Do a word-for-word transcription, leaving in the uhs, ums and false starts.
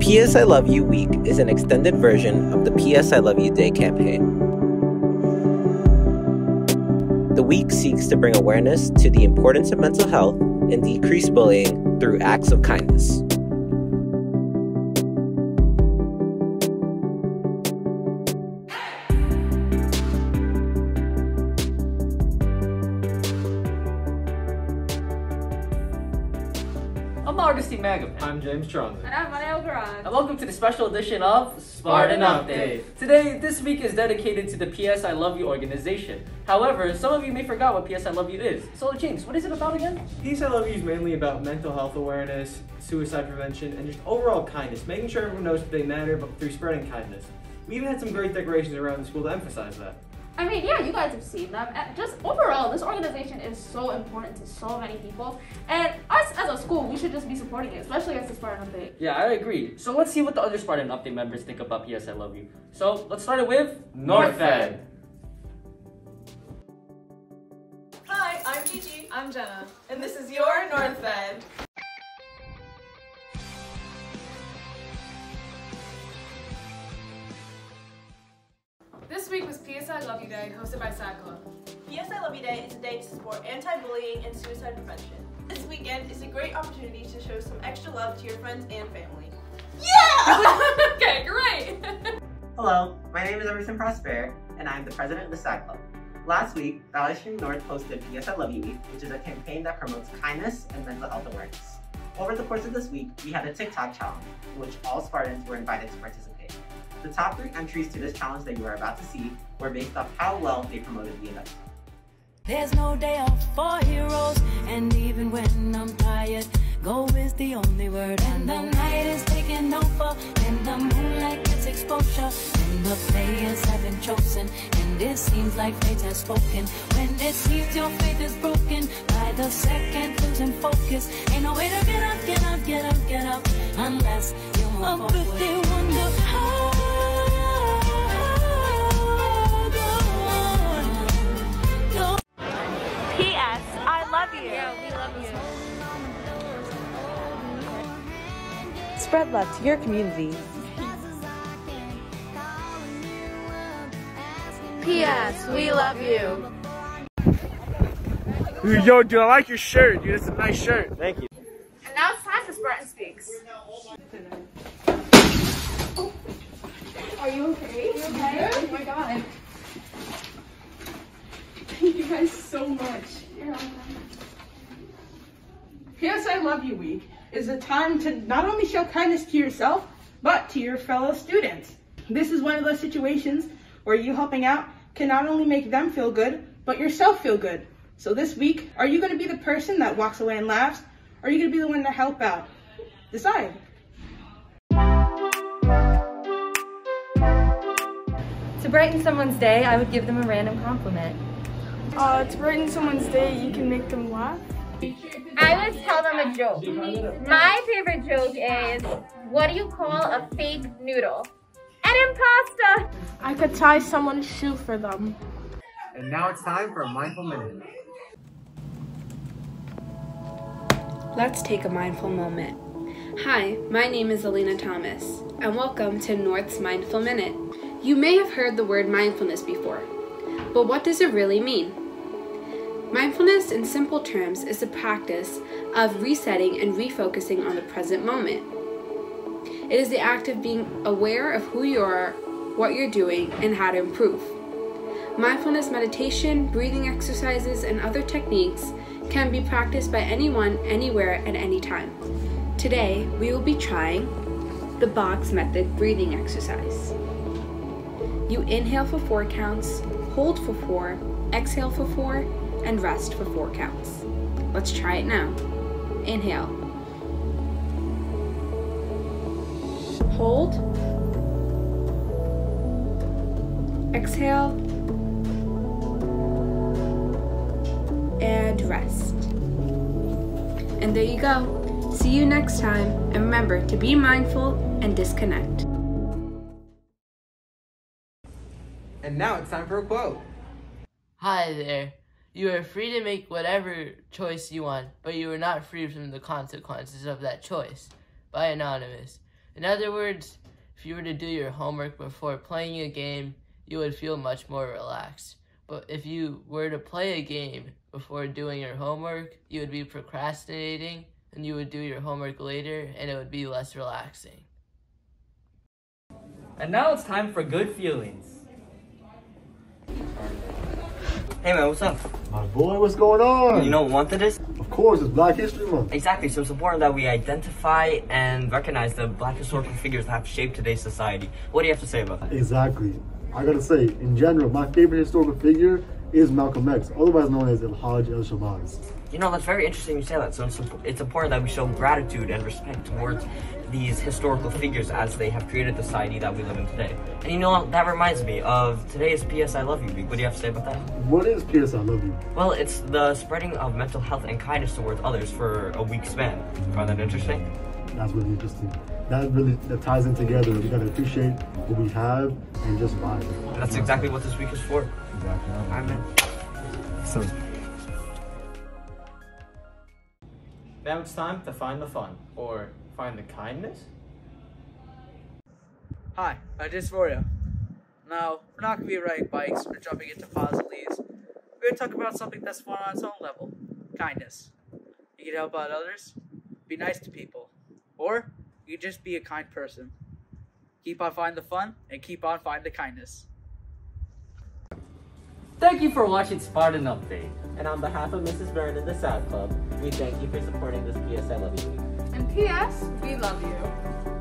P S I Love You Week is an extended version of the P S I Love You Day campaign. The week seeks to bring awareness to the importance of mental health and decrease bullying through acts of kindness. I'm Augustine Magam. I'm James Charles. And I'm Manel Garan. And welcome to the special edition of Spartan Update. Today, this week is dedicated to the P S I Love You organization. However, some of you may forgot what P S I Love You is. So James, what is it about again? P S I Love You is mainly about mental health awareness, suicide prevention, and just overall kindness, making sure everyone knows that they matter, but through spreading kindness. We even had some great decorations around the school to emphasize that. I mean, yeah, you guys have seen them. And just overall, this organization is so important to so many people. And us as a school, we should just be supporting it, especially as the Spartan Update. Yeah, I agree. So let's see what the other Spartan Update members think about P S I Love You. So let's start it with Northfed. Hi, I'm Gigi. I'm Jenna. And this is your Northfed. This week was P S I Love You Day, hosted by SAG Club. P S I Love You Day is a day to support anti-bullying and suicide prevention. This weekend is a great opportunity to show some extra love to your friends and family. Yeah! Okay, great! Hello, my name is Emerson Prosper, and I'm the president of the SAG Club. Last week, Valley Stream North hosted P S I Love You Week, which is a campaign that promotes kindness and mental health awareness. Over the course of this week, we had a TikTok challenge, in which all Spartans were invited to participate. The top three entries to this challenge that you are about to see were based off how well they promoted the event. There's no day off for heroes, and even when I'm tired, go is the only word. And the night is taking over, and the moonlight gets exposure, and the players have been chosen, and it seems like fate has spoken. When it seems your faith is broken, by the second losing focus, ain't no way to get up, get up, get up, get up, unless you move forward. But they wonder how. P S I love you. Yeah, we love you. Spread love to your community. P S we love you. Yo, dude, I like your shirt, dude. It's a nice shirt. Thank you. And now it's time for Spartan Speaks. Are you okay? You okay? Oh my god. Thank you guys so much. P S I Love You Week is a time to not only show kindness to yourself, but to your fellow students. This is one of those situations where you helping out can not only make them feel good, but yourself feel good. So this week, are you going to be the person that walks away and laughs, or are you going to be the one to help out? Decide. To brighten someone's day, I would give them a random compliment. Uh, to brighten someone's day, you can make them laugh. I would tell them a joke. My favorite joke is, what do you call a fake noodle? An impasta! I could tie someone's shoe for them. And now it's time for a mindful minute. Let's take a mindful moment. Hi, my name is Alina Thomas, and welcome to North's Mindful Minute. You may have heard the word mindfulness before, but what does it really mean? Mindfulness, in simple terms, is the practice of resetting and refocusing on the present moment. It is the act of being aware of who you are, what you're doing, and how to improve. Mindfulness meditation, breathing exercises, and other techniques can be practiced by anyone, anywhere, at any time. Today, we will be trying the box method breathing exercise. You inhale for four counts, hold for four, exhale for four, and rest for four counts. Let's try it now. Inhale. Hold. Exhale. And rest. And there you go. See you next time, and remember to be mindful and disconnect. And now it's time for a quote. Hi there. You are free to make whatever choice you want, but you are not free from the consequences of that choice. By Anonymous. In other words, if you were to do your homework before playing a game, you would feel much more relaxed. But if you were to play a game before doing your homework, you would be procrastinating and you would do your homework later and it would be less relaxing. And now it's time for good feelings. Hey man, what's up? My boy, what's going on? You know what month it is? Of course, it's Black History Month. Exactly, so it's important that we identify and recognize the Black historical figures that have shaped today's society. What do you have to say about that? Exactly. I gotta say, in general, my favorite historical figure is Malcolm X, otherwise known as El-Hajj El-Shabazz. You know, that's very interesting you say that. So it's, it's important that we show gratitude and respect towards these historical figures as they have created the society that we live in today. And you know, that reminds me of today's P S I Love You Week. What do you have to say about that? What is P S I Love You? Well, it's the spreading of mental health and kindness towards others for a week span. Find that interesting? That's really interesting. That really that ties in together. We gotta appreciate what we have and just vibe. And that's exactly what this week is for. Exactly. All right, man. So. Now it's time to find the fun, or find the kindness? Hi, I'm Dysphoria. Now, we're not going to be riding bikes or jumping into piles of leaves. We're going to talk about something that's fun on its own level. Kindness. You can help out others, be nice to people, or you can just be a kind person. Keep on finding the fun, and keep on finding the kindness. Thank you for watching Spartan Update. And on behalf of Missus Byrne and the Sad Club, we thank you for supporting this P S I Love You Week. And P S We love you.